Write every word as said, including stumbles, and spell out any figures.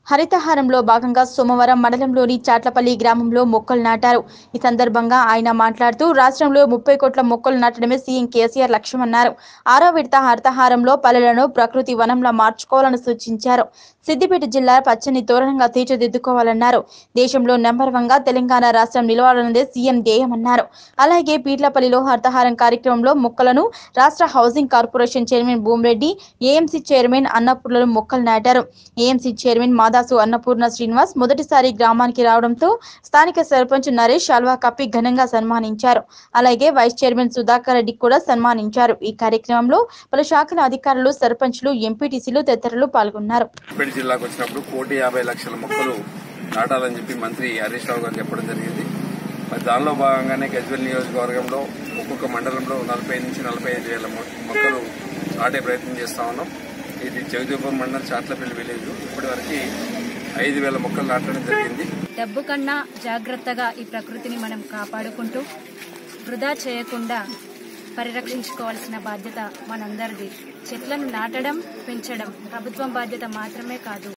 హరితహారంలో భాగంగా సోమవారం మండలంలోని చాట్లపల్లి గ్రామంలో మొక్కలు నాటారు. ఈ సందర్భంగా ఆయన మాట్లాడుతూ రాష్ట్రంలో ముప్పై కోట్ల మొక్కలు నాటడమే సీఎం కేసీఆర్ లక్ష్యమన్నారు. ఆరో విడత హరితహారంలో పల్లెలను ప్రకృతి వనంలా మార్చుకోవాలని సూచించారు. సిద్దిపేట జిల్లా పచ్చని తోరణంగా తీర్చిదిద్దుకోవాలన్నారు. దేశంలో నెంబర్ వన్ గా తెలంగాణ రాష్ట్రం నిలవాలన్నదే సీఎం ధ్యేయమన్నారు. అలాగే పీట్లపల్లిలో హరితహారం కార్యక్రమంలో మొక్కలను రాష్ట్ర housing corporation chairman Bhumireddy, AMC chairman అన్నపూర్ణలు మొక్కలు నాటారు. ఏఎంసీ చైర్మన్ మాదాసు అన్నపూర్ణ శ్రీనివాస్ మొదటిసారి గ్రామానికి రావడంతో స్థానిక సర్పంచ్ నరేష్ శాల్వా కప్పి ఘనంగా సన్మానించారు. అలాగే వైస్ చైర్మన్ సుధాకర్ రెడ్డి కూడా సన్మానించారు. ఈ కార్యక్రమంలో పలు శాఖల అధికారులు, సర్పంచ్లు, ఎంపీటీసీలు తదితరులు పాల్గొన్నారు. జిల్లాకు వచ్చినప్పుడు కోటి యాభై లక్షల మొక్కలు నాటాలని చెప్పి మంత్రి హరీష్ రావు గారు చెప్పడం జరిగింది. మరి దానిలో భాగంగానే గజ్వేల్ నియోజకవర్గంలో ఒక్కొక్క మండలంలో నలభై నుంచి నలభై ఐదు వేల మొక్కలు నాటే ప్రయత్నం చేస్తా ఉన్నాం. ఇది జగదేవ్పూర్ మండలం చాట్లపల్లి విలేజ్. ఇప్పటి వరకు ఐదు వేల మొక్కలు నాటడం జరిగింది. డబ్బు కన్నా జాగ్రత్తగా ఈ ప్రకృతిని మనం కాపాడుకుంటూ వృధా చేయకుండా పరిరక్షించుకోవాల్సిన బాధ్యత మనందరిది. చెట్లను నాటడం, పెంచడం ప్రభుత్వం బాధ్యత మాత్రమే కాదు.